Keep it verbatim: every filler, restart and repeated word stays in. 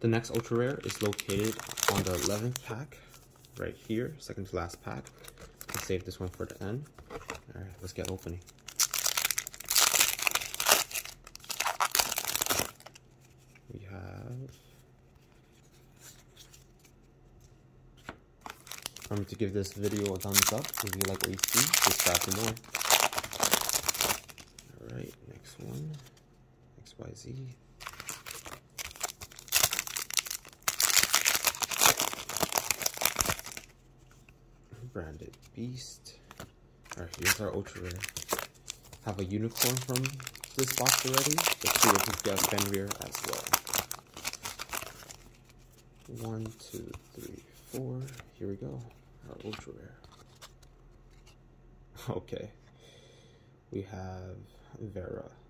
The next ultra rare is located on the eleventh pack, right here, second to last pack. Let's save this one for the end. Alright, let's get opening. We have... Remember to give this video a thumbs up if you like what you see. Subscribe for more. Alright, next one. X Y Z. Branded Beast. Alright, here's our ultra rare. Have a unicorn from this box already. Let's see if we get Fenrir as well. One, two, three, four. Here we go. Our ultra rare. Okay. We have Vera.